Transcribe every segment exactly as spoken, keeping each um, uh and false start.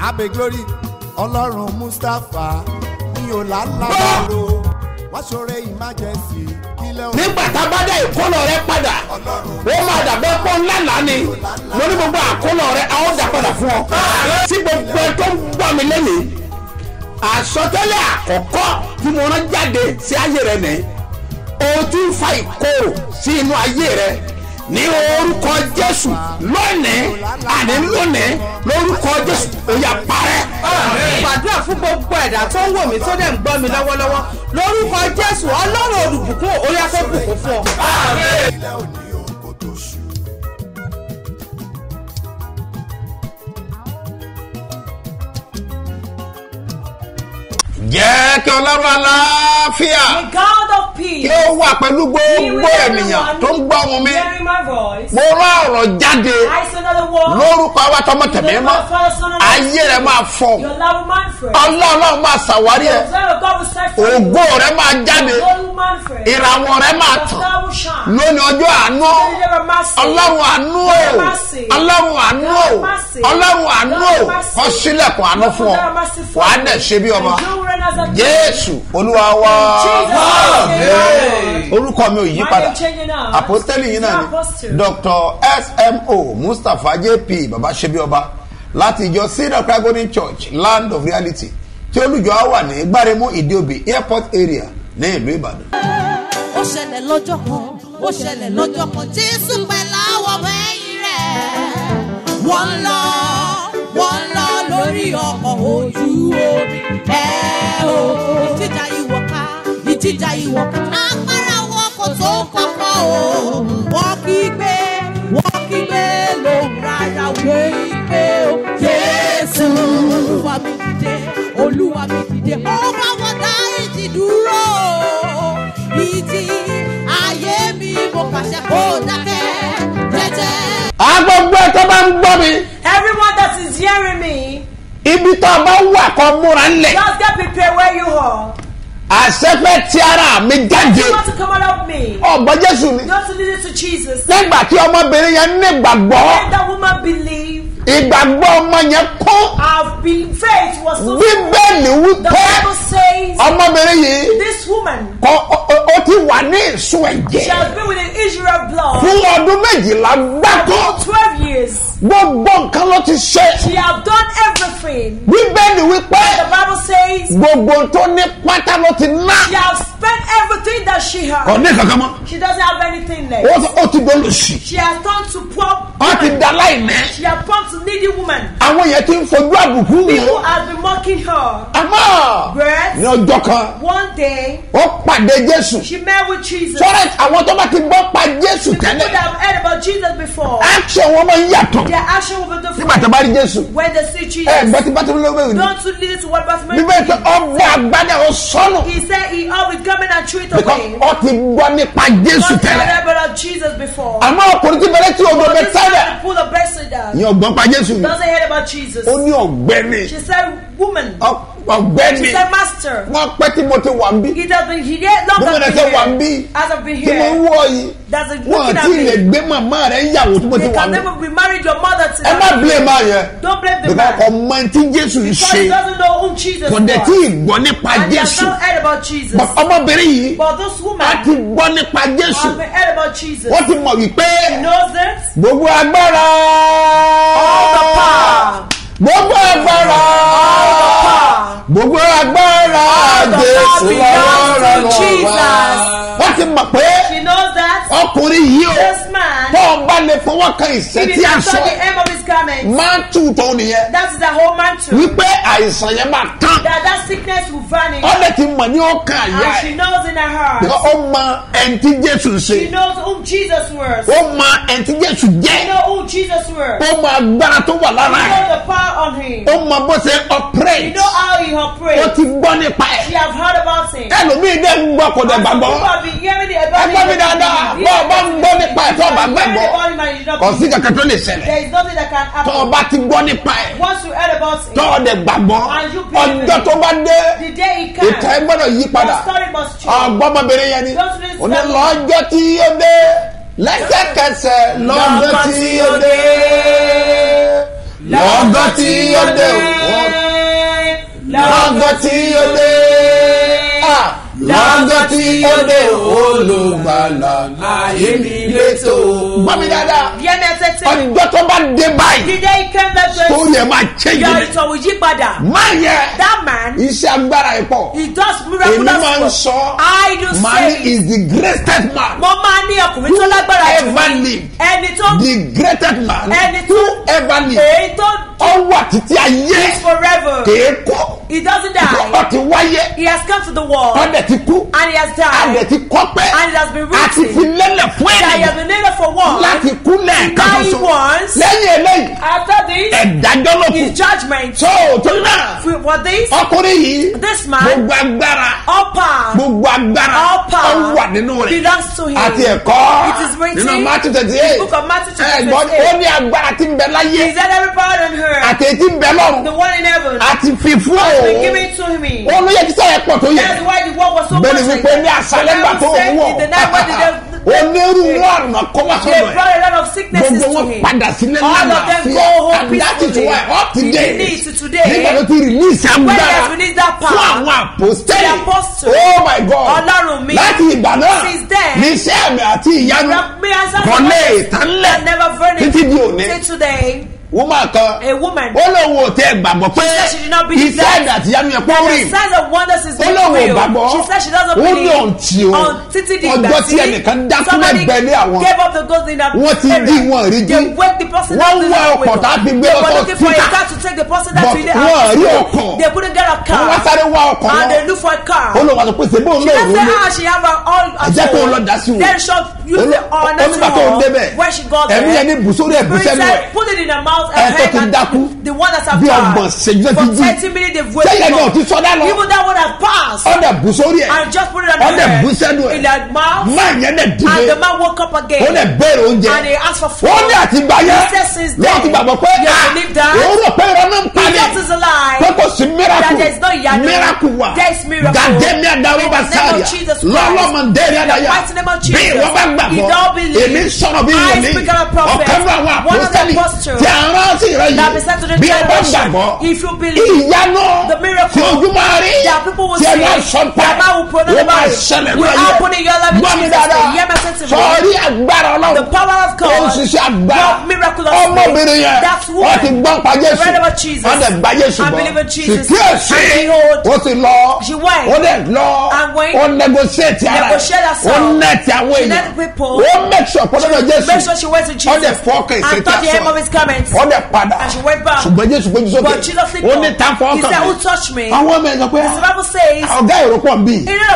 abe glory ọlọ́run Mustapha ní ọ̀làlábàrò wọ́n ṣoore emergency kílẹ̀ òun. nígbà tá a bá dá ìkólọ rẹ padà ó máa dàbẹ́ pọ́ ńlá lánì lórí gbogbo àkólọ rẹ a ó dà padà fún ọ. tí gbogbo ẹ tó ń gbọ́ mi lẹ́yìn àsọtẹ́lẹ̀ àkọ́kọ́ tí mo rán jáde sí ayé rẹ nìyẹn o ti ń fa ìkorò sí inú ayé rẹ ní orúkọ Jésù lónìí àní lónìí lórúkọ Jésù ó yá parẹ́. gbàdúrà fún gbogbo ẹ̀dá tó ń wò mí tó dẹ̀ ń gbọ́ mi lọ́wọ́lọ́wọ́ lórúkọ Jésù Ọlọ́run olùbùkún ó yá kó bùkún fún ọ. jẹ́ kí Ọlọ́run àlàáfíà kí ó wà pẹ̀lú gbogbo ènìyàn tó ń gbọ́ ohùn mi. mo rán ọ̀rọ̀ jáde lórúkọ àwa tọmọ tẹ̀mí mọ́ ayé rẹ̀ máa fọ́ Ọlọ́run máa ṣàwárí ẹ̀ ògo rẹ̀ máa jáde ìràwọ̀ rẹ̀ máa tàn lónìí ọjọ́ àánú Ọlọ́run àánú o Ọlọ́run àánú o Ọlọ́run àánú o kó ṣílẹ̀kùn àánú fún ọ wàá dẹ̀ ṣe bí ọmọ Jésù Olúwa wa. orúkọ mi ò yí padà àpọ́stélì yìí náà ni Doctor S M O Mustapha J P baba ṣebíọba láti ìjọ Cedar Golden Church Land of Reality tí olùjọ á wà ní Gbáremú Ìdíòbí Airport area ní ìlú Ìbàdàn. ó ṣẹlẹ̀ lọ́jọ́ kan ó ṣẹlẹ̀ lọ́jọ́ kan Jésù pẹ̀lú àwọn ọmọ ẹ̀yìn rẹ̀ wọ́n lọ wọ́n lọ lórí ọkọ̀ ojú omi ẹ̀ o ìjìjà ìwọ̀ká ìjìjà ìwọ̀ká agbára wọn kò tó kọ́kọ́ o wọ́n kígbe wọ́n kígbe lóhùn rárá wọ́n kígbe o Jésù Olúwa mi dìde Olúwa mi dìde ó bá wọn dá ìjì dúró ìjì ayé mi mo pàṣẹ kó dákẹ́ jẹ́jẹ́. agbègbè tó bá ń gbọ́ mi. Everyone that is hearing me. ibi tó bá wà kó múra ńlẹ̀. Just get prepared where you are. àṣẹfẹ́ tí ara mi jáde. You want to come out of me. ọgbọ́n Jésù ni. You want to lead it to Jesus. nígbà tí ọmọbìnrin yẹn ní ìgbàgbọ́. When that woman believed. ìgbàgbọ́ ọmọ yẹn kún. Our faith was so. Bíbélì wípé. The Bible says. ọmọbìnrin yìí. This woman. kọ ó ti wà ní ìsun ẹ̀jẹ̀. She has been with an issue of blood. fún ọdún méjìlá gbáko. For twelve years. gbogbo nǹkan ló ti ṣe. She have done everything. Bíbélì wípé. The Bible says. gbogbo tó ní pátá ló ti ná. She has spent everything that she has. kò ní kankan mọ́. She doesn't have anything left. ó ti dolóṣì. She has turned to poor. ó ti da láìní. She has turned to needy woman. àwọn yẹn ti ń fojú àbùkù wò. People have been mocking her. àmọ́ But ní ọjọ́ kan. one day. ó pàdé Jésù. She met with Jesus. sọ́rẹ́ àwọn tó bá ti gbọ́ pa Jésù The people tẹ́lẹ̀. that have heard about Jesus before. action wọn máa ń yàtọ̀. Their action will be different. nígbà tó bá rí Jésù. When they see Jesus. ẹ gbọ́ tí bá tó ń lọ́wọ́ ìlú. Don't you lead it to what Bartimaeus bíbélì pé did. ọgbà àgbàdà ó sọnù. He said he always come in and threw it because away. ó ti gbọ́ nípa Jésù Not tẹ́lẹ̀. heard about Jesus before. àmọ́ ọkùnrin tí bẹ̀rẹ̀ tí odò But bẹ this tẹ́lẹ̀. man pulled a Bethsaida. ní ọgbọ́n pa Jésù. Doesn't hear about Jesus. ó ní ọ̀gbẹ́ni. She said, woman. ọ̀gbẹ́ni. She said, master. wọ́n pẹ́ tí mo ti wà ń bí. He has been here long bí mo as lè ṣe wà ń bí. As I've been tí mo ń here. wọ̀ yìí. That's a wọ́n looking at ti lè me. gbé màmá rẹ̀ yàwó tí mo ti They wà can ń bí. never be married your mother to ẹ má blame máa yẹn. Don't blame the because man. ọmọ tí Jésù ń Because he ṣe. doesn't know who Jesus kò dẹ̀ tí ì gbọ́ nípa And he has Jésù. not heard about Jesus. But ọmọbìnrin yìí. But this woman a ti gbọ́ nípa Jésù. has been heard about Jesus. wọ́n ti mọ̀ wípé. He knows it. gbogbo agbára. All the power. gbogbo agbára. All the power. gbogbo agbára. Jésù lọ́rọ̀ Jesus. wọ́n ti mọ̀ pé. She knows that. ọkùnrin yìí o. This man. tó o bá lè fọwọ́ kan If ìṣẹ́ he tí a can sọ. touch the hem of his garment. máa tù tó nìyẹn. That's the whole mantle. wípé àìsàn yẹn máa tán. That that sickness will vanish. ó lè ti mọ̀ ní ọkàn àyà And she ẹ̀. knows in her heart. ó mọ ẹni tí Jésù ṣe. She knows whom Jesus was. ó mọ ẹni tí Jésù She jẹ́. knows who Jesus was. ó mọ agbára tó wà She lára ẹ̀. knows the power on him. ó mọ bó ṣe She operate. knows how he ó operates. ti gbọ́ nípa ẹ̀. She have heard about him. ẹlòmíì dẹ́ ń gbọ́ kò dẹ̀ And some gbàgbọ́. people have been hearing it about ẹgbẹ́ mi him. dáadáa bọ́ ọ bá ń gbọ́ nípa ẹ̀ tó o bá gbàgbọ́. Hearing about him and you don't kò sí believe. kankan tó lè ṣẹlẹ̀. There is nothing that can tó o happen. bá ti gbọ́ nípa ẹ̀. Once you heard about him, tó o dẹ̀ gbàgbọ́. And you believe ọjọ́ it. tó bá dé. the day he ìtàn ẹ came, gbọ́dọ̀ yí padà. your story must change. ọgbọ́mọbìnrin yẹn ni. Don't listen to òní that. lọ́jọ́ tí ó dé. lẹ́sẹ̀kẹsẹ̀ lọ́jọ́ tí ó dé. lọ́gọ́ tí ó dé lọ́gọ́ tí ó dé lọ́gọ́ tí ó dé olùgbàlà ayé mi létò. gbọ́ mi dáadáa ọjọ́ tó bá dé báyìí tó yẹ máa change máa yẹ iṣẹ́ agbára ẹ̀ pọ̀ èmi máa ń sọ man is the greatest man who ever lived the greatest man who ever lived ọwọ́ títí ayé kéèkó ọ ti wáyé ọdẹ ti kú adẹ ti kọ́pẹ́ àti fi lélẹ̀ fún ènìyàn láti kú lẹ́ẹ̀kan ṣoṣo lẹ́yìn eléyìí ẹ̀dájọ́ ló kù so torí náà ọkùnrin yìí gbogbo agbára gbogbo agbára ó wà nínú rẹ̀ àti ẹ̀kọ́ nínú Matthew twenty eight ẹ̀gbọ́n ó ní agbára tí ń bẹ láyé àti ètí ń bẹ lọ́run àti fífún o olóyè tí sọ̀rọ̀ pọ̀ tó yẹ bẹ́ẹ̀ni wípé ní àṣálẹ́gbà tó wọ̀ onírúurú àrùn àkọ́wá sọ̀rọ̀ ẹ̀ gbogbo wọn padà sílẹ̀ lánàá fíà and that is why up to date nígbà tó ti release agbára fún àwọn apostoli oh my God láti ìgbà náà ní iṣẹ́ àmì àti ìyanu kọ́lé ìtànlẹ̀ títí di òní. Woman kan ó lóun ò tẹ gbàgbọ́ pé iṣẹ́ ẹ̀dá àti yanu yẹn pọ́n rí ó lóun ò gbàgbọ́ ó ní ọ̀ǹtì o ọjọ́ tí ẹnìkan dákúnlẹ̀ gbẹ̀lẹ́ àwọn wọ́n ti di wọn rí jí wọ́n wá ọkọ̀ tá a fi gbé ọkọ̀ títà but wọ́n rí ọkọ̀ wọ́n wá sáré wá ọkọ̀ wọn ó lóun wá sọ pé ṣe bóun lóun ló ẹ̀jẹ̀ kó lọ dá sí wọn onígbà tó ń débẹ̀ ẹ̀mí yẹn ní bùsórí ẹ̀ bùsẹ́nu ẹ̀ ẹ tó ti dákú bí ọgbọ̀n ṣèjú tó ti jí sẹ́yìn náà ti sọdá lọ ọ̀dẹ̀ bù sórí ẹ̀ ọ̀dẹ̀ bù sẹ́nu ẹ̀ máa yẹn dẹ̀ dìde ó dẹ̀ bẹ̀rẹ̀ oúnjẹ ó ní àtìgbáyé lọ́wọ́ ti gbàgbọ́ pé ó rò pé ìrọ̀lẹ́ ń parí pé kò sí miracle miracle wà gàdémi àdáwọ̀ bá sáré lọ́lọ́mọ dẹ́rẹ́ àdáyà bí wọ́n bá gbàgbọ́ èmi sọ̀rọ̀ bí wọ́n mi ọ̀kan náà wà apostoli tí àwọn sì rẹ yìí bí ẹ bá gbàgbọ́ ìyanu tí ojúmọ́ rí tí ẹ bá sọ pé ó máa ṣẹlẹ̀ lọ́yẹ̀ gbọ́mi dáadáa sọ̀rí agbára ọlọ́run ó ń ṣiṣẹ́ agbára ọmọbìnrin yẹn wọ́n ti gbọ́n pa Jésù wọ́n dẹ̀ gba Jésù bọ́ síkíyèsí ó ti lọ ó dẹ̀ lọ ó negotiate ara ó nẹ̀tì àwọn èèyàn ó make sure pọ́nlọ́dọ̀ Jésù ó dẹ̀ fọ́ọ̀kì ìṣètì àṣọ ó dẹ̀ padà ṣùgbọ́n Jésù gbójú sókè ó ní tá fọ́ọ̀kàn mi àwọn ọmọ ẹ̀ sọ pé ọ̀gá èrò pọ̀ ń bì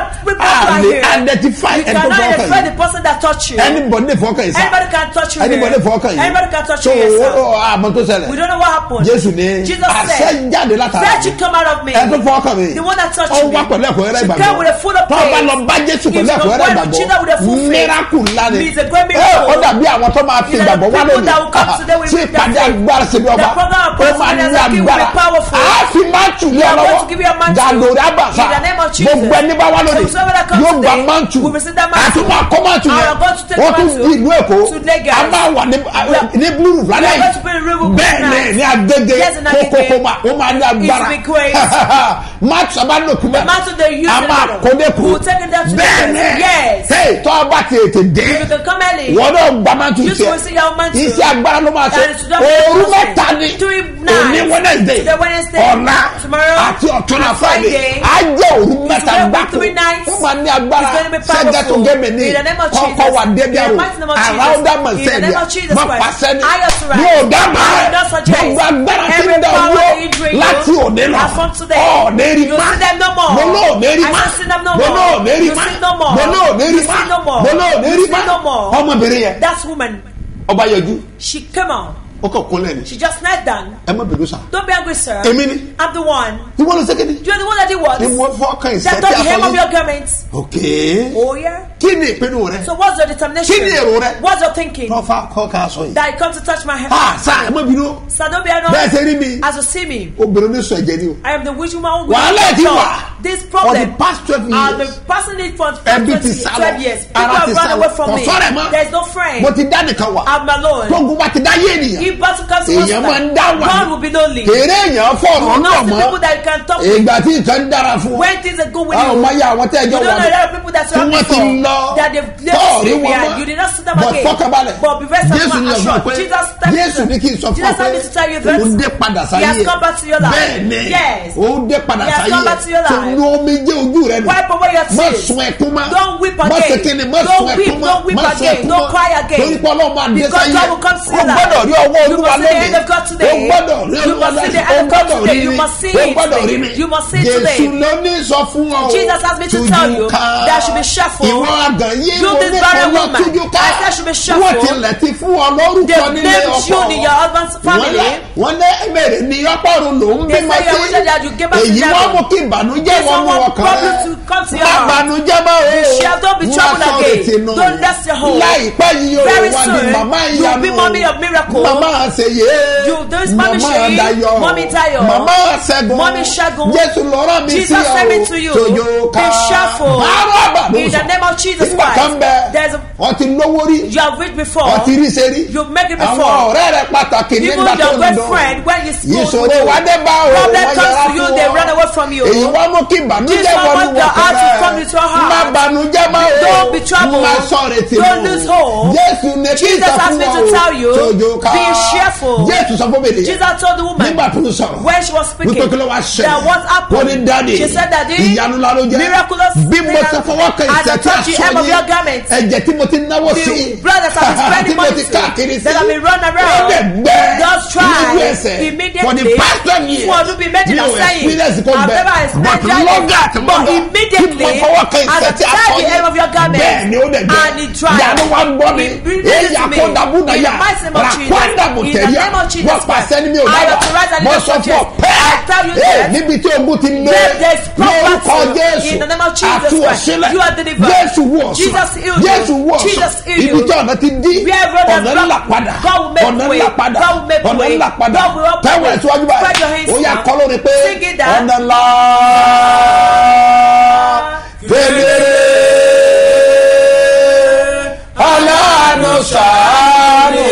á lè identify ẹni tó fọ́ọ̀kàn yìí anybody lè fọ́ọ̀kàn yìí sá anybody lè fọ́ọ̀kàn yìí so àmọ́ tó ṣẹlẹ̀ Jésù ní àṣẹ jáde látara ẹni tó fọ́ọ̀kàn mi ó wá pẹ̀lú ẹ̀kọ́ ẹ̀rẹ́ ìgbàgbọ́ tó bá lọ bá Jésù pẹ̀lú ẹ̀kọ́ ẹ̀rẹ́ ìgbàgbọ́ miracle ńlá ni ó dàbí àwọn tó máa fi ìgbàgbọ́ wá lónìí tí ìpàdé agbára ṣe bí ọba ó máa ní agbára a fi máa tù ní ọlọ́wọ́ gàlórí àbàṣà gbogbo ẹni bá wá lónìí yóò gba máa tù àti máa kọ́ máa tù yẹn wọ́n tún di ìlú Èkó a máa wà ní blue roof lálẹ́ yìí bẹ́ẹ̀ ni ní Agége kókókó máa ó máa ní agbára máa tù sábà lòkù mẹ́ a máa kó dẹ́kun bẹ́ẹ̀ ni tọ́ a bá ti ètè dé wọ́n náà gba máa tù tiẹ̀ iṣẹ́ agbára ló máa ṣe òru mẹ́ta ni òní Wednesday ọ̀la àti ọ̀túnla Friday ajẹ́ òru mẹ́ta gbáko ó máa ní agbára sẹ́gẹ́ tó gẹ́mẹ̀ ní kọ́kọ́ wà débi àrò àràódà mọ̀sẹ́ẹ̀dì má pàṣẹ ni ní òdà máa gbogbo agbára tí ń da owó láti òní lọ ọ̀ọ́nì rí má gbọ́nà òní rí má gbọ́nà òní rí má gbọ́nà òní rí má gbọ́nà òní rí má ọmọbìnrin yẹn ọba yọjú. She came out. ó kàn kúnlẹ̀ ni. She just knelt down. ẹ má bẹ̀rù sá. Don't be angry, sir. èmi ni. I'm the one. ìwọ ló ṣe kéde. You are the one that did what? ìwọ fọkàn ìṣẹ́tí àfọlẹ́. That touched the hem of your garment. okay. Oh yeah. kí ni ìpinnu rẹ. So what's your determination? kí ni èrò rẹ. What's your thinking? tọ́fà kọ́ ká sọ yìí. That you come to touch my hand. ah sa ẹ má bínú. Sir, don't be annoyed. bẹ́ẹ̀ ṣe rí mi. As you see me. obìnrin ní sọ ẹ̀jẹ̀ ni o. I am the witch woman who wàhálà ti wà. This problem. for the past twelve years. And the person need for ẹbí ti sá lọ. twelve years. People have run away from me. There is no friend. mo ti dá nìkan wà. I'm alone. tógun bá ti dá yé ènìyàn. If battle comes to us, èèyàn máa ń dá wà. God will be lonely. èrè èèyàn fọ̀rọ̀ ń dọ̀ mọ́. people that you can talk to. ìgbà tí nǹkan ń dára fún. when things are good with you. àwọn ọmọ ya àwọn tẹ́ ẹjọ́ wà. you don't know a lot of people that surround you for. that they've left you behind. you did not see them again. but fọkànbalẹ̀. but be very Jésù ní ọ̀sán pé Jésù ní kí n sọ fún ọ pé òun dé padà sáyé. he has come back to your life. bẹ́ẹ̀ ni yes. òun dé padà sáyé. he has come back to your life. tó nu omi jẹ́ ojú rẹ nù. wipe away your tears. má sun ẹkún má. don't weep again. má sekene má sun ẹkún má. don't weep má sun again. ẹkún má. don't cry again. torí pé Ọlọ́run máa dé sáyé. because God will come to your life. o gbọ́dọ̀ rí ọwọ́ Olúwa lónìí. o gbọ́dọ̀ rí Olúwa lónìí. o gbọ́dọ̀ rí mi. o gbọ́dọ̀ rí mi. you must see it today. Jésù ló ní sọ fún ọ. Jesus has me to tell you that should be shuffled. ìwọ àgàn yìí you mo this ní barren kọ́ lọ woman. tújú ká. I said should be shuffled. wọ́n tilẹ̀ ti fún ọ lórúkọ they nílé named ọkọ. you in your husband's family. wọ́n lé ẹ̀mẹ̀rẹ̀ ní ọpọ́run ló ń bí ma sí. èyí wọ́n mú kí ìbànújẹ́ wọn mú ọkàn rẹ̀. má bànújẹ́ bá o. don't be troubled again. don't rest your home. láìpẹ́ yìí o very wà ní soon màmá you ìyanu. be mommy of miracle. màmá àṣeyẹ. you there is mommy màmá Seyi. Dayọ̀. mommy Tayo. màmá Ṣẹ́gun. mommy Ṣẹ́gun. Jésù lọ́rọ̀ mi sí Jesus sent me to ọ you. tójú ká. be shuffled. báwo àbàdùn in the name of Jesus nígbà kan Christ. bẹ there's a ọtí lówó rí. you have reached before. ọtí rí sẹ́rí. you make it before. àwọn ọ̀rẹ́ rẹ pàtàkì even nígbà tó your ń best dùn. friend when you school ìṣòro wa dé bá o. problem wọ́n comes yẹra to you fún they ọ. run away from you. èyí wọ́n mú kí this ìbànújẹ́ one wọnú want your heart to come wọ́n into your má heart. bànújẹ́ má o. don't be troubled. má sọ̀rọ̀ tì don't lose hope. Jésù ní kí Jesus ìsọ asked fún me ọ to tell you tójú ká. be cheerful. Jésù sọ fún mi nìyẹn. Jesus told the woman nígbà tó ń sọ̀rọ̀. when she was speaking wípé kí ló wá ṣẹlẹ̀. that what happened. wọ́n ní dáàdi. she said daddy ìyanu la ló jẹ́. miraculous bí mo ṣe fọwọ́ kan as I ìṣẹ́tí touch the hem of your aṣọ garment. yín ẹ̀jẹ̀ tí mo ti náwó sí. the blood that has been spending tí mo money ti káàkiri sí. that have been run ó around. dẹ̀ gbẹ́. just try lójú ẹsẹ̀. immediately. for the past ten years. fún ọdún bíi méjìlá mi ò sẹ́yìn. experience kó I've gbẹ. never but experienced lọ́gà tí mo but gbà. immediately tí mo fọwọ́ kan as I ìṣẹ́tí touch aṣọ the hem of your yín. garment. bẹ́ẹ̀ ni ó dẹ̀ gbẹ. and it dry. ìyanu wa ń gbọ́ mi. It brings èyí it to me. àkọ́dàbù náà In yà. the mighty name of Jesus. ràkwádà mo In the tẹ̀lé. name of Jesus wọ́n pàṣẹ ní mi ò I dábàá. authorize and mo lift sọ up fún ọ Jesus. I tell you pẹ́ẹ́. that níbi tí ogun ti lé. there- there's lórúkọ property Jésù. in the name of Jesus àti Christ. òṣìlẹ̀. You are delivered. Jésù wọ̀ ọ̀sán. Jesus healed you. Jésù wọ̀ ọ̀sán. Jesus healed you. ibi tí ọ̀nà ti dí. Where road has ọ̀nà blocked, ńlá padà. God will make ọ̀nà way. ńlá padà. God will make ọ̀nà way. ńlá padà. God will open tẹ́wọ̀ way. ẹ̀ síwájú Spread your báyìí. hands ó yà now. kọ́ lórí pé Sing it down. ọ̀nà ńlá fèdèrè aláàánú sàánú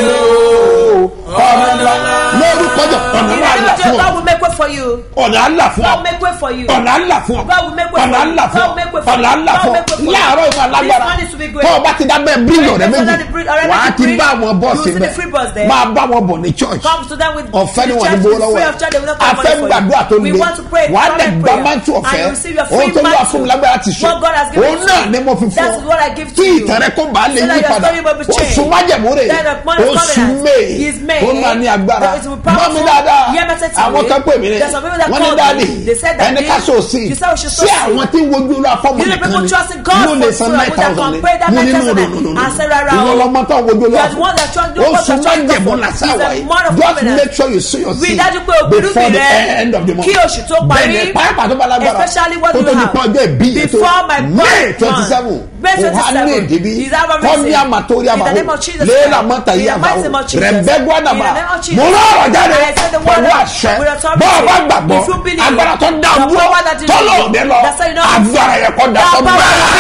ọ̀nà ńlá lórúkọ jọ ọ̀nà ńlá là fún ọ. God will make way for you. ọ̀nà ńlá fún God ọ. will make way for you. ọ̀nà ńlá fún ọ. God will make way for ọ̀nà you. ńlá fún God ọ. will make way for you. ọ̀nà ńlá God fún will ọ. make way for you. láàárọ̀ ìmọ̀ alágbára This morning to be great. tọ́ ọ bá ti dábẹ́ bílíọ̀nù rẹ méjì wà á ti bá àwọn bọ́ọ̀sì You see the free bus bẹ́ẹ̀ there. máa bá wọn bọ̀ ní church Comes to them with ọ̀fẹ́ ni the wọ́n ní church gbowó is lọ́wọ́ free of charge. They will not come afẹ́ money gbàdúrà tó for you. We le want to pray. wà á come dẹ̀ and gbà pray. máa ń tún ọ̀fẹ́ And you receive your ohun free tó yọ mantle. fún mi lágbára ti ṣe What God has given òun to náà you. ni mo fi fún That is what I give to kí you. ìtàn rẹ kó bàa lè So that yí your padà story will be changed. oṣù májẹ̀mú rè Then the month of oṣù covenant May is May. ó máa ní agbára That it will be powerful. mọ́ mi dáadáa Yeah, but it's àwọn today. kan pè mí rẹ̀ There's some people that wọ́n ní called dáàdì me. They said that ẹni they- ká sọ sí you said we should sí sow àwọn seed. tí ń wojú olú afọ́mọ You know, nìkan people ni trust in God mo lè for san so nine that we thousand can pray that mo ní nine no no thousand. no no no I said, rárá o. ìwọ lọmọ tó ń wojú olú You are the one that trust- afọ́mọ what oṣù you're trying to májẹ̀mú do. làṣà It's a wáyé month of just covenant. make sure you see your Rí seed dájú pé o gbèrú before bí the rẹ end of the month kí oṣù tó parí. bẹ́ẹ̀ni pàápàá tó bá lágbára Especially what kó you tó di have. pọ́ ọjọ́ ìbí yẹn tó Before my May birth twenty seven month. May kò há ní twenty-seven. ìdíbí Is that what kọ́ni I'm saying? àmàtórí In the name àmàwò of Jesus léèlà Christ. mọ́ta In yí the mighty name àmàwò of Jesus. rẹ̀mbẹ́gbọ́ àdàbà In the name of Jesus. mo rọrọ̀ jáde I said the word pẹ̀lú of- àṣẹ with authority. bọ́ ọ bá gbàgbọ́ If you believe, agbára tó dá the dúró power that is tọ́lọ̀ in you, òde lọ that's how you know agbára yẹn kọ́ da that sọ power is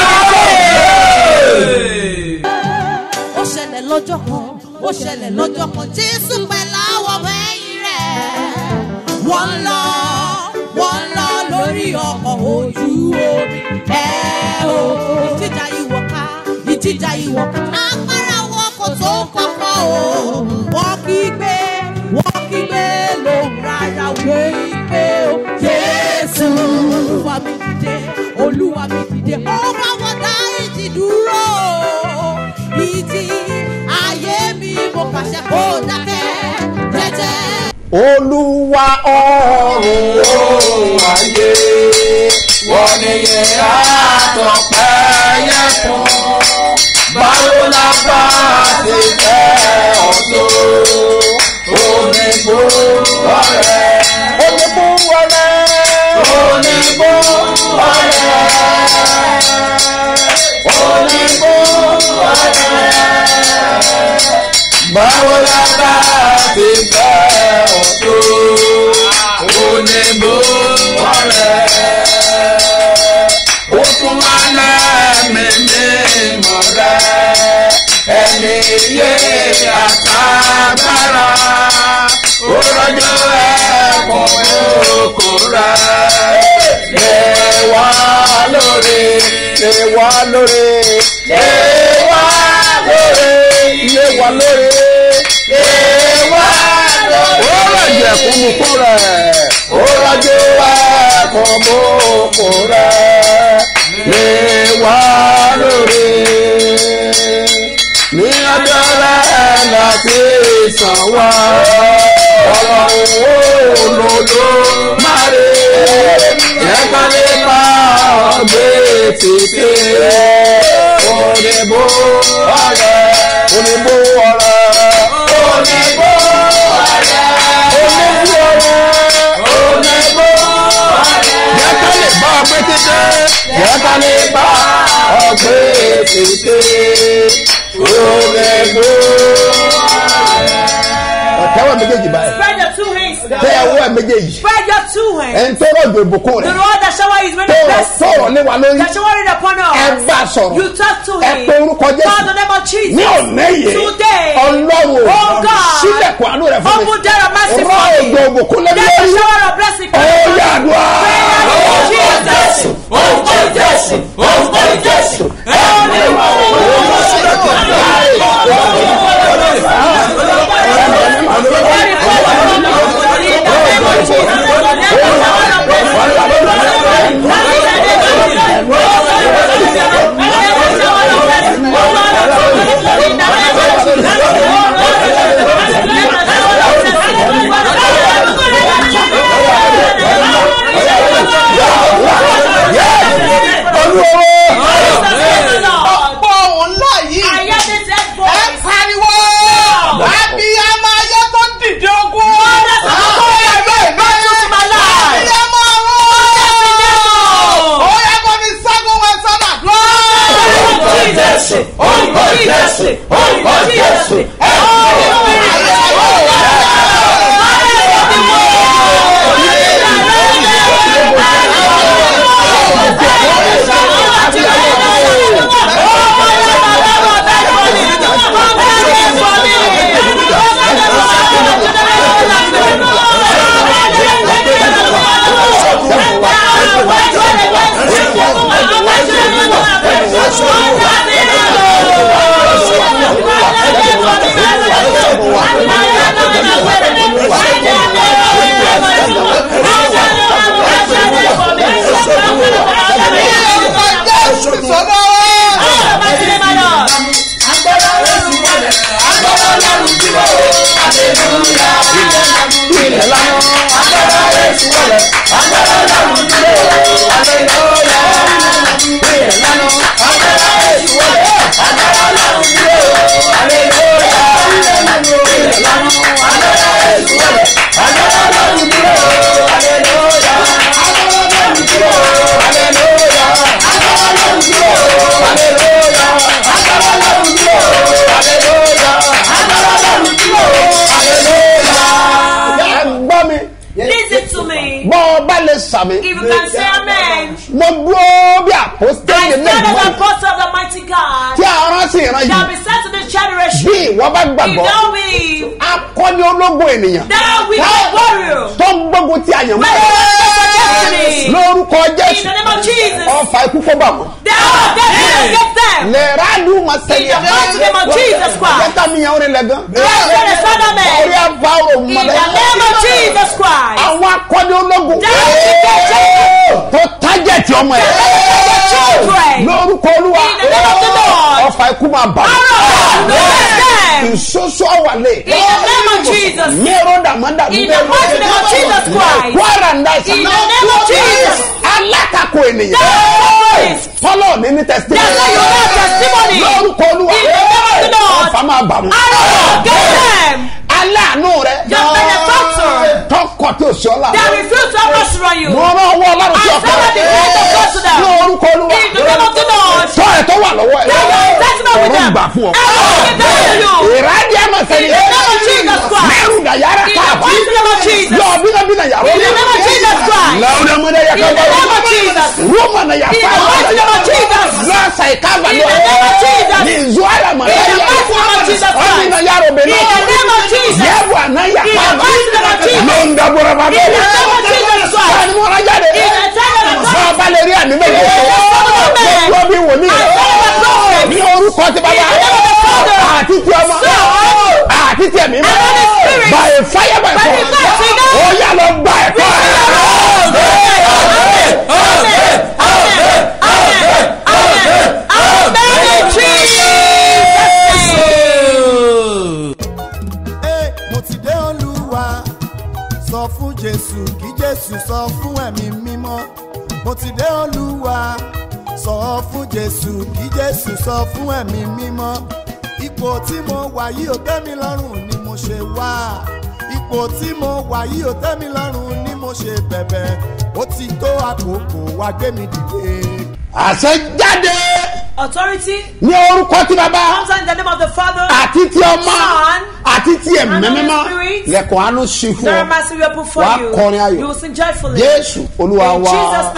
in bẹ́ẹ̀. ó ṣẹlẹ̀ lọ́jọ́ kan ó ṣẹlẹ̀ lọ́jọ́ kan Jésù pẹ̀lú àwọn ọmọ ẹ̀yìn rẹ̀ wọ́n ń lọ wọ́n ń lọ lórí ọkọ̀ ojú omi ẹ̀ o ìjìjà ìwọ̀ ká ìjìjà ìwọ̀ ká agbára wọn kò tó kọ́kọ́ o wọ́n kígbe wọ́n kígbe lóhùn rárá wípé o Jésù olúwa mi dìde olúwa mi dìde ó bá wọn dá ìjì dúró ìjì ayé mi mo pàṣẹ kó dákẹ́ jẹ́jẹ́. Olúwa ọ̀run òun ayé wọ́n ní yẹn àtọ̀pẹ́ yẹn fún báwo la bá ti fẹ́ ọ̀tọ̀ onígbò ọ̀rẹ́ onígbò ọ̀rẹ́ onígbò ọ̀rẹ́ onígbò báwo la bá ti fẹ́ ọ̀tọ̀ oníbó ọ̀rẹ́ ó tún máa lẹ́mí mímọ́ rẹ̀ ẹni yé àtàgbára ó rọ́jò ẹ̀kọ́ òkú rẹ̀ lè wá lórí lè wá lórí lè wá lórí lè wá lórí lè wá lórí. ó rọ̀jò ẹ̀kọ́ òkú rẹ̀ ó rọ́jò ẹ̀kọ́ òkú rẹ̀ lè wá lórí ní ọjọ́ rẹ̀ láti sàn wá ọ̀rọ̀ òlòlò máa rè ẹ̀ka lè bá ọ̀gbẹ́ tètè òdìbò ọ̀rẹ́ òdìbò ọ̀rẹ́ òdìbò ọ̀rẹ́ òdìbò ọ̀rẹ́ òdìbò ọ̀rẹ́ ẹ̀ka lè bá ọ̀gbẹ́ tètè ẹ̀ka lè bá ọ̀gbẹ́ tètè òdìbò ọ̀rẹ́. Tẹ́wọ́ méjèèjì báyìí. Spread your two hands. Tẹ́wọ́ méjèèjì. Spread your two hands. Ẹn tó rọ̀ jò ìbùkún rẹ̀. The Lord that shower is many blessings. Tó sọ̀rọ̀ lé wa lórí. That shower it upon us. Ẹ bá sọ̀rọ̀. You talk to him. Ẹ pe orúkọ Jésù. Call the name of Jesus. Ní ọ̀nà yìí. Today. Ọlọ́run. Oh God. Sílẹ̀kùn àánú rẹ̀ fún mi. Open door of mercy for Rọ̀ me. òjò ìbùkún lé mi Let the lórí. shower of blessing for me. Ó yàdùá. Orúkọ Jésù. Orúkọ Jésù. Orúkọ Jésù. If you can say amen, mo dúró bí àpòstélì I stand as an apostle of the mighty God. Tí a rán sí ìran Shall yìí. be sent to this generation. Bí ìwọ bá If you gbàgbọ́, don't believe, akọni ológun ènìyàn. that we are warriors. Tó ń gbógun ti àyànmọ́. Lórúkọ In the Jésù. name of Jesus. Ọfà ikú kó bà wọ́n. They are dead against them. Lè rádùn ma In sẹ́yìn. the mighty name of Jesus Christ. Jẹ́ká mi yàn orin lẹ́gàn. Bless the Son of Man. Orí àbá òrò In mọ́lẹ̀. the name of Jesus Christ. Àwọn akọni ológun. Tó tájẹ̀tì ọmọ ẹ̀. Children. Lórúkọ Olúwa. In the name of the Lord. Ọfà ikú máa bà wọ́n. Ìsoso àwàlẹ̀. In the name of Jesus. Mẹ́rọ̀ dàmọ́dà. In the mighty name of Jesus Christ. Kwara ndá ìsàn. In the name of Jesus. Alátakò ènìyàn. That's Fọlọ́ ní ní testimony. why you have testimony. Lórúkọ Olúwa. In the name of the Lord. Ọfà máa bà wọ́n. Get them. Aláàánú rẹ̀. Your benefactor. Tọkọ tí o ṣe ọlá. They refuse to have mercy on you. Mo rán ọwọ́ Ọlọ́run sí I ọkọ said the grace of God to them. Lórúkọ Olúwa. In the name of the Lord. Tọ́ ẹ̀ tó wà lọ́wọ́ ẹ̀. They are testimony with Ọ̀run them. gbà fún ọ. I will give them to you. Ìrádìí àmọ̀ In sẹ́yìn. na ya In the fire. mighty name of Jesus. Lọ́ọ̀sà ìkáàbà In the name of Jesus. ní ìzúwàlà mọ̀ In the mighty name of Jesus Christ. ọ̀nà yàrá òbí In the name of Jesus. yẹ́wò àná yà In the káàbà mighty name of Jesus. ló ń dàbọ̀rọ̀ bàbá In the name of Jesus Christ. sani wọn rájà dé In the name of Jesus. bàbá lè rí àmì méje gbogbo bí wòlíì ní orúkọ ti bàbá àti ti ọmọ àti ti ẹ̀mí mọ́ by fire by force ó yà lọ gba ẹ̀kọ́ sọ fún Jésù kí Jésù sọ fún ẹ̀mí mímọ́ mo ti dé Olúwa sọ fún Jésù kí Jésù sọ fún ẹ̀mí mímọ́ ipò tí mo wà yìí ò tẹ́ mi lọ́rùn ni mo ṣe wá ipò tí mo wà yìí ò tẹ́ mi lọ́rùn ni mo ṣe bẹ̀bẹ̀ ó ti tó àkókò wá gbé mi dìde. àṣẹ jáde. Authority ní orúkọ tí bàbá comes in the name of the Father, àti ti ọmọ Son, àti ti ẹ̀mí and Holy mímọ́ Spirit. lẹ́kọ̀ọ́ àánú sí fún There ọ are massive weapons for wàá you. kọrin ayọ̀ You will sing joyfully. Jésù Olúwa In wa Jesus'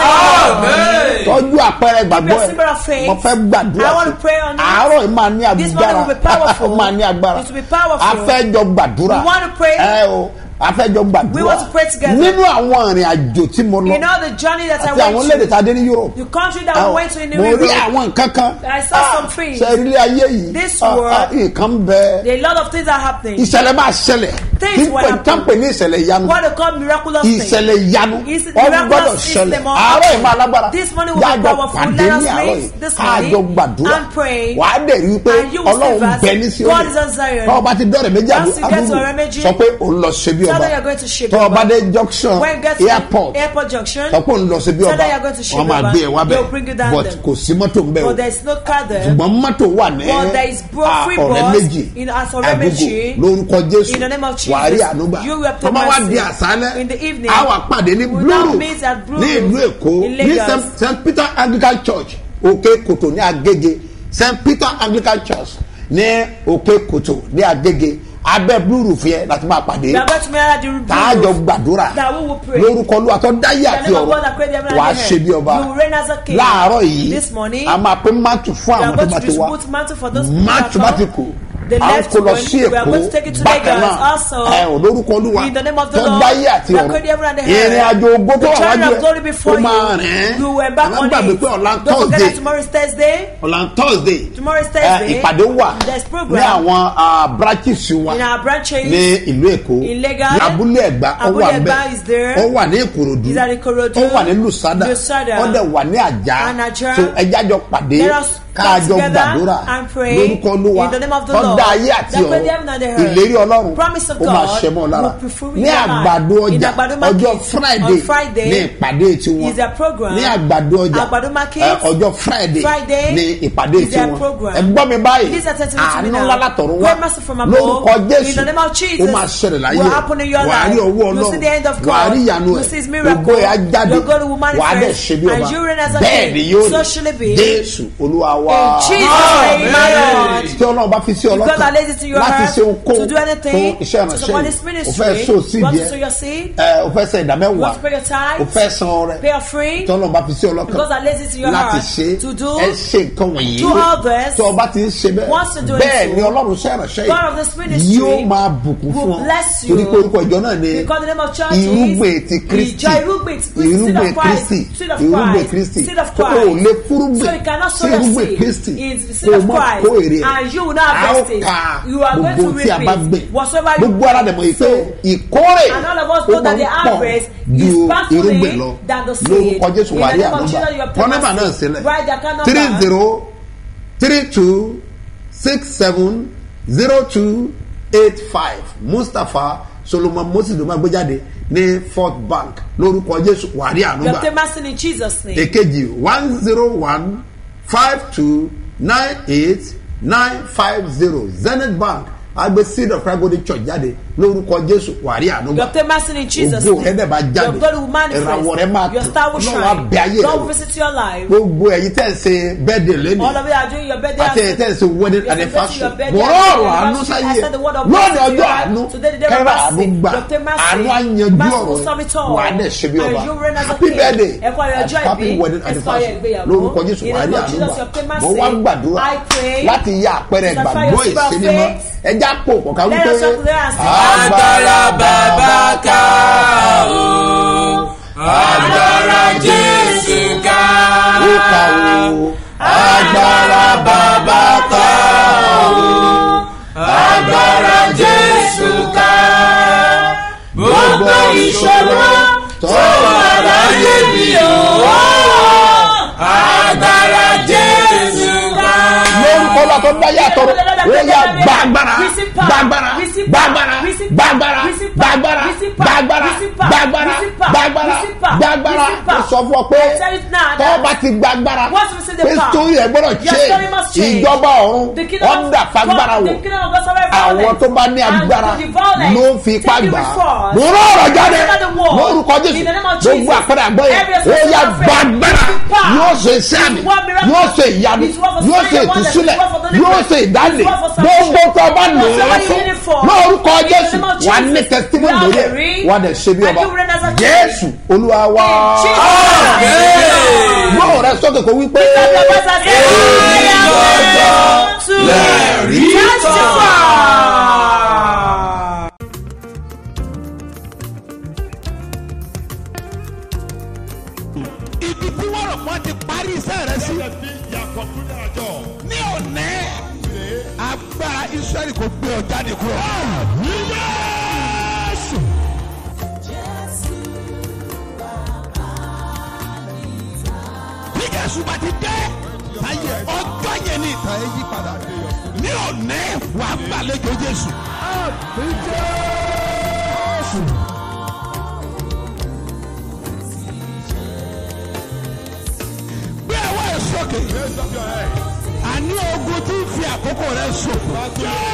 name. tọ́jú àpẹẹrẹ ìgbàgbọ́ Be a symbol of ẹ̀ faith. mo fẹ́ gbàdúrà I want to pray on it. àárọ̀ yìí máa ní This morning agbára will be powerful. ó máa ní agbára It will be powerful. a fẹ́ jọ gbàdúrà We want to pray. ẹ o a fẹ́ jọ gbàdúrà We want to pray together. nínú àwọn ìrìn àjò tí mo lọ You know the journey that I àti àwọn went lédè to, tá a dé ní Europe the country that ẹ we o, went to in mo rí Europe. àwọn nǹkan kan I saw some things. ṣe ilé ayé yìí This ah, world, ah, nǹkan bẹ́ẹ̀ there are a lot of things that are happening. ìṣẹ̀lẹ̀ máa ṣẹlẹ̀ Things kí will pé happen. tán pè ní ìṣẹ̀lẹ̀ ìyanu What they call miraculous things. ìṣẹ̀lẹ̀ ìyanu Is wọ́n gbọ́dọ̀ miraculous is ṣẹlẹ̀ the more àárọ̀ yìí máa lágbára This morning will be jájọ powerful. pàdé Let us ní àárọ̀ meet yìí this káàjọ morning gbàdúrà and pray. wàá dẹ̀ rí i pé And you will ọlọ́run see us. bẹ ní sí God is on Zion. tọ́ ọba ti dọ́rẹ̀ méjì Once you get to ọ̀rẹ́ méjì, sọ pé òun lọ ṣe bí tell ọba them you're going to Shebi tọ́ ọba Oba. dé junction When you get to airport airport junction, sọ pé òun lọ ṣe bí tell ọba them you're going to Shebi wọ́n máa Oba. gbé ẹ wá They'll bring you bẹ́ẹ̀ down but there. kò sí mọ́tò ń bẹ̀ o But there is no car there. ṣùgbọ́n mọ́tò wà ní But there is bro- free ọ̀rẹ́ bus méjì in as ọ̀rẹ́ méjì. lórúkọ Jésù In the name of Jesus, wàá rí ànúgbà you will obtain tọ́mọ wá mercy. di àṣálẹ́ In the evening, a wà pàdé ní we Blue now Roof meet at Blue ní ìlú Roof Èkó in ní Lagos. Saint Peter Anglican Church Òkè Kòtò ní Agége Saint Peter Anglican Church ní Òkè Kòtò ní Agége abẹ́ Blue Roof yẹn láti máa pàdé We are going to meet at the Blue tààjọ Roof. gbàdúrà That we will pray. lórúkọ Olúwa tó dáyé In the àti name of ọ̀rọ̀ God that created heaven and wàá earth. ṣe bí ọba You will reign as a king. láàárọ̀ yìí This morning, a máa pín mátù fún we àwọn are tó going bá to ti wá distribute mantle for those people mátù that bá ti come. kù The a ń left kó lọ one, sí we are Èkó going to take it to bákan Lagos náà also. ẹ ò lórúkọ Olúwa In the name of the tó Lord, dáyé àti we are ọ̀rọ̀ creating heaven and the ìrìn earth. àjò ògbó tó The wà journey wájú of glory ẹ before ó máa you. rìn You were back ẹ má on gbàgbé it. pé ọ̀la Don't forget Thursday that tomorrow is Thursday. ọ̀la Thursday Tomorrow is ẹ, Thursday. ìpàdé wà There's ní program àwọn ah, branches wa in our branches. ní ìlú Èkó In Lagos. ní Abúlé Ẹ̀gbá ó Abúlé wà Ẹ̀gbá ńbẹ̀ is there. ó wà ní Ìkòròdú Is at Ikorodu. ó wà ní Lùsádà Lusada. ó dẹ̀ wà ní Àjà And Ajah. so ẹjá jọ pàdé Let us come káàjọ together gbàdúrà and pray lórúkọ Olúwa in the name of the tó Lord dá ayé àti that created heaven and the ọ̀run earth. ìlérí Ọlọ́run Promise of ó máa God ṣẹ mọ́ ọ lára will fulfill ní in your life. Àgbàdo In Ọjà Àgbàdo market ọjọ́ on Friday Friday ní ìpàdé tiwọn is their program. ní Àgbàdo Ọjà Àgbàdo market ẹ, ọjọ́ Friday Friday ní ìpàdé is their tiwọn program. ẹ gbọ́ mi báyìí Please attend to me àánú now. ńlá látọ̀run wá Great mercy from above. lórúkọ In Jésù the name of Jesus, ó máa ṣẹlẹ̀ láyé will happen in your wàá rí life. ọwọ́ You'll see the end of Ọlọ́run God. wàá rí ìyanu You'll ẹ̀ see his miracle. ògo ẹ̀ á jáde Your God will manifest. wàá dẹ̀ ṣe bí And ọba you reign as a bẹ́ẹ̀ king. ni yóò So shall it be. Jésù Olúwa wa In Jesus' name, my Lord. tí Ọlọ́run bá fi sí God ọlọ́kàn that lays it in your láti heart ṣe ohunkóhun to do anything fún iṣẹ́ to support this ìránṣẹ́ ministry. yìí o fẹ́ sow seed You want to yẹn sow your seed? ẹ o fẹ́ san ìdá You mẹ́wàá want to pay your tithe? o fẹ́ san ọrẹ Pay offering? tí Ọlọ́run bá fi sí ọlọ́kàn Because that lays it in your láti heart ṣe to do. ẹ ṣe nǹkan wọ̀nyí Do all this. tí ọba ti ń ṣe Wants to do bẹ́ẹ̀ it bẹ́ẹ̀ so. ni Ọlọ́run ṣe ìránṣẹ́ God of this ministry yóò máa bùkún fún will ọ bless you. torí pé orúkọ ìjọ náà ni Because the name of church is irúgbìn ti Kristi Ìjọ irúgbìn ti Kristi, irúgbìn seed of Christ, Kristi seed of irúgbìn Christ, Kristi seed of tó o Christ. lè fúrúgbìn So you cannot sí sow your irúgbìn seed Kristi in the seed kó o of mọ̀ Christ, kó èrè ẹ̀ and you will not a ó harvest it. ka You are going to gbogbo tí a reap bá it. gbìn Whatsoever you gbogbo ara dẹ̀ mọ̀ yìí pé ìkórè And all of us ó know máa that ń the pọ̀ harvest ju is bountifully irúgbìn lọ than the seed. lórúkọ Jésù In wà the rí name of àdúgbà Jesus, you are kọ́ nọ́mbà náà promised. sílẹ̀ Write the account number. three zero three two six seven zero two eight five Mustapha Solomon Moses ló máa gbé jáde ní Fort Bank lórúkọ Jésù wà rí You àdúgbà obtain mercy in Jesus' name. èkejì one zero one five two nine eight nine five zero Zenith Bank agbe Seed of Christ Golden Church jáde lórúkọ Jésù wàrí ànúgbà. You obtain mercy in Jesus' ògo rẹ name. dẹ̀ máa jáde. Your God will manifest. ìràwọ̀ rẹ máa Your tàn. star will Ọlọ́run á shine. bẹ ayé rẹ God wò. will visit your life. gbogbo ẹ̀yin tẹ̀ ń ṣe birthday lẹ́nu. All of you are doing your birthday. àti ẹ̀yin tẹ̀ ń ṣe wedding You're anniversary. celebrating your birthday mo rọ ọ̀rọ̀ àánú anniversary. sáyé I said the word of lónìí mercy to ọjọ́ your life. àánú Today the day of kẹ́rẹ́ àánú mercy. gbà You obtain mercy. àánú á yanjú Mercy ọ̀rọ̀ will solve it all. wà á dẹ̀ ṣe bí ọba. And you reign as a happy king. birthday Ẹ̀kọ́ ayọ̀ ọjọ́ and happy ìbí. wedding Ẹ̀kọ́ ayọ̀ anniversary ìgbéyàwó. lórúkọ Jésù In wà á the rí name of àánú Jesus, gbà. you obtain mercy. mo wá gbàdúrà I pray. láti yá àpẹẹrẹ To satisfy ìgbàgbọ́ your spirit of ìsinimọ́ faith. ẹja pò kọ̀ọ̀ká Let wípé us talk to them and say, agbára bàbá ká o agbára Jésù ká ó ká o agbára bàbá ká o agbára Jésù ká gbogbo ìṣòro tó wà láyé mi o agbára Jésù ká. lórúkọ lọ́tọ́ bá yàtọ̀ ó yà gbàgbára gbàgbára gbàgbára gbàgbára gbàgbára gbàgbára gbàgbára gbàgbára gbàgbára ó sọ fún ọ pé tọ́ bá ti gbàgbára pé sítórí ẹ̀ gbọ́dọ̀ ṣe ìjọba ọ̀run ọ̀dà fagbára wò àwọn tó bá ní agbára ló ń fi ipá gbà mo rán ọ̀rọ̀ jáde lórúkọ Jésù gbogbo àpẹẹrẹ àgbọ̀ yẹn ó yà gbàgbára yóò ṣe sẹ́mi yóò ṣe ìyanu yóò ṣe ìtúsílẹ̀ yóò ṣe ìdálẹ̀ gbogbo tó bá lò ó fún lórúkọ Jésù wà ní testimony lórí ẹ̀ wà dẹ̀ ṣe bí ọba Jésù Olúwa wa gbọ́dọ̀ rẹ sókè kó wípé lẹ́rìí ibi tí wọ́n rọ̀ wọ́n ti parí iṣẹ́ rẹ̀ sí. ní òní agbára Ísírẹ́lì kò gbé ọ jáde kúrò. Jésù. bí Jésù bá ti dé ayé ọjọ́ yẹn ní ìtàn ẹ̀ yí padà. ní òní wà á gbàlejò Jésù. Jésù. Sókè. Àní ogun tí ń fi àkókò rẹ ṣòfò.